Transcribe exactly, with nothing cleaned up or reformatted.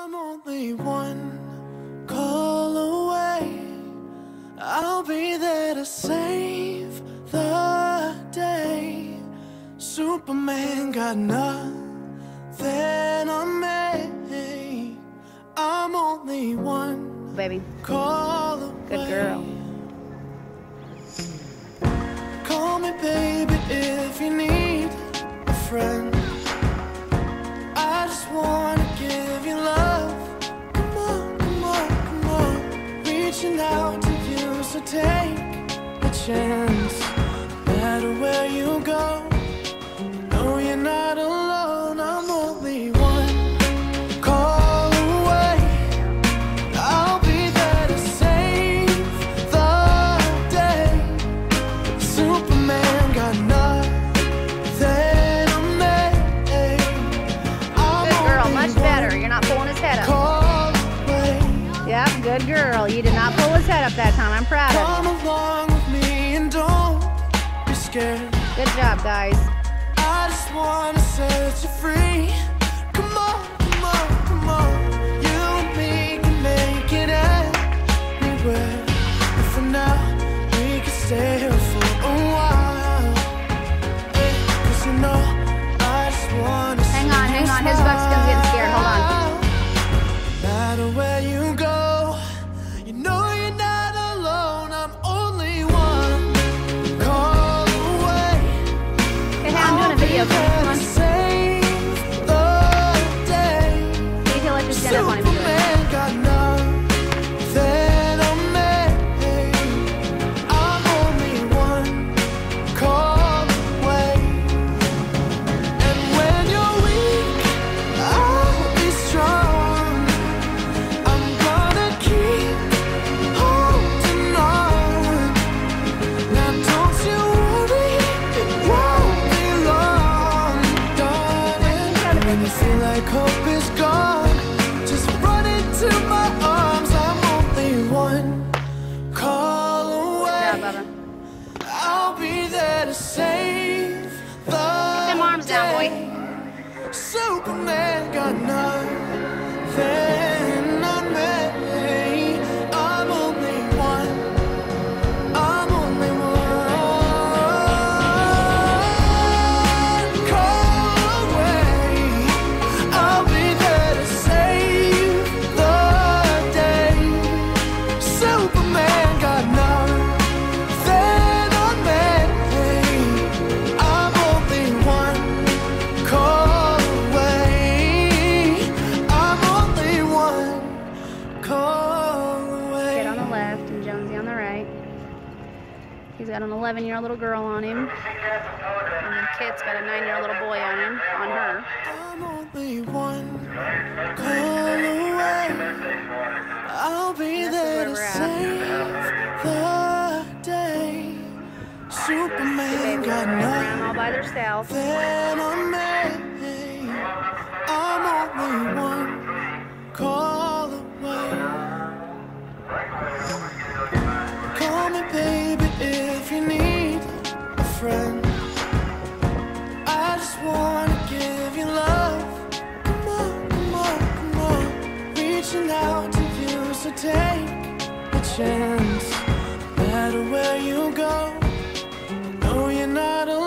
I'm only one call away. I'll be there to save the day. Superman got nothing on me. I'm only one baby. call away. Good girl. Call me baby if you need a friend. I just wanna give you love. Come on, come on, come on. Reaching out to you, so take a chance. No matter where you go, no, you're not alone. I'm only one call away. I'll be there to save the day. Superman got nothing on me. I'm Good girl, only much one better. You're not pulling his head up. call away. Yep, good girl. You did not pull his head up that time. I'm proud of Come along with me and don't be scared. you. Good job, guys. I just wanna set you free. Come on, come on, come on. You and me can make it anywhere. And for now, we can stay here for a while. Hey, 'cause you know, I just wanna Hang see on, hang you on. His buckskin's getting scared. Hold on. smile. No matter where you go, you know you're not alone. I'm only one call away. Hey, hey, I'm doing a video. Come on. Save the day. You can let your stand up on him. Do it. Superman got nothing on me. I'm only one call away. And when you're weak, I'll be strong. I'm gonna keep holding on. Now don't you worry, it won't be long, darling. When you feel like hope is gone, just run into my arms. I'm only one call Good away. job, Bubba. I'll be there to save the Them arms down, boy. day. Superman got nothing on me. I'm only one. I'm only one call away. I'll be there to save the day. Superman got nothing on me. I'm only one call away. I'm only one call away. Kid on the left and Jonesy on the right. He's got an eleven-year-old little girl on him. And then Kit's got a nine-year-old little boy on him, on her. I'm only one call away. I'll be This is there where to we're at. save the day. Superman Baby, got running around all by themselves. nothing on me. I'm only one call away. Call me baby if you need a friend. I just wanna give you love. Come on, come on, come on. Reaching out to you, so take a chance. No matter where you go, no, you're not alone.